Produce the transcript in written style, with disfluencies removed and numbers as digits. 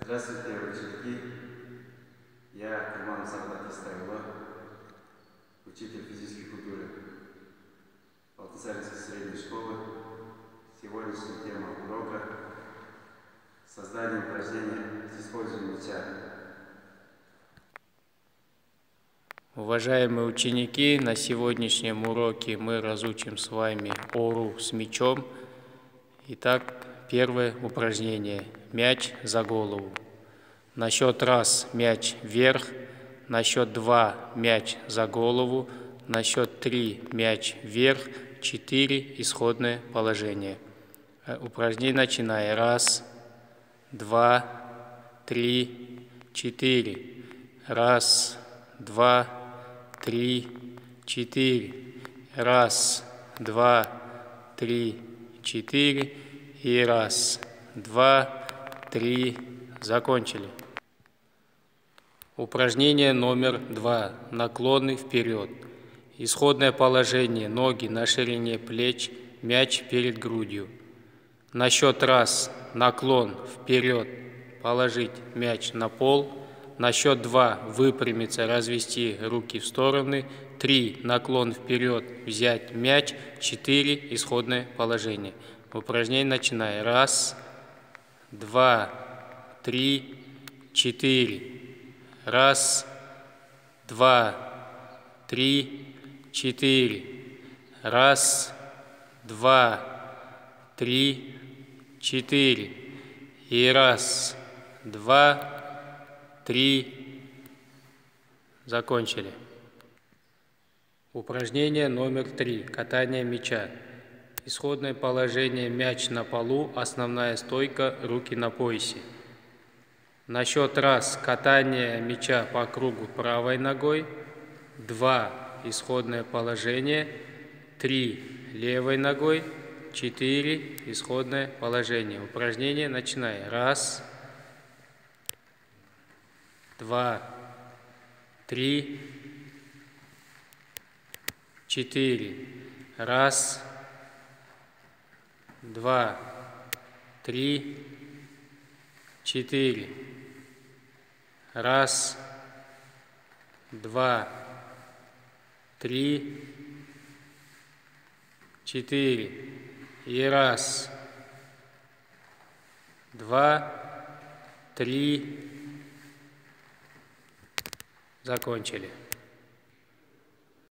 Здравствуйте, ученики! Я Курманов Сагат Истайло, учитель физической культуры Алтайсаринской средней школы. Сегодняшняя тема урока – создание упражнения с использованием мяча. Уважаемые ученики, на сегодняшнем уроке мы разучим с вами ору с мячом. Итак, первое упражнение – мяч за голову. На счет раз мяч вверх, на счет 2 мяч за голову, на счет 3 мяч вверх, 4 исходное положение. Упражнение начиная. Раз, 2, 3, 4. Раз, 2, 3, 4. Раз, 2, 3, 4. И раз, 2, 3. Закончили. Упражнение номер 2. Наклоны вперед. Исходное положение. Ноги на ширине плеч, мяч перед грудью. На счет раз наклон вперед, положить мяч на пол. На счет 2 выпрямиться, развести руки в стороны. 3 наклон вперед, взять мяч. 4 исходное положение. Упражнение начиная. Раз, 2, 3, 4. Раз, 2, 3, 4. Раз, 2, 3, 4. И раз, 2, 3. Закончили. Упражнение номер 3. Катание мяча. Исходное положение: мяч на полу, основная стойка, руки на поясе. На счет раз катание мяча по кругу правой ногой, 2 исходное положение, 3 левой ногой, 4 исходное положение. Упражнение начиная. Раз, 2, 3, 4. Раз, 2, 3, 4. Раз, 2, 3, 4. И раз, 2, 3. Закончили.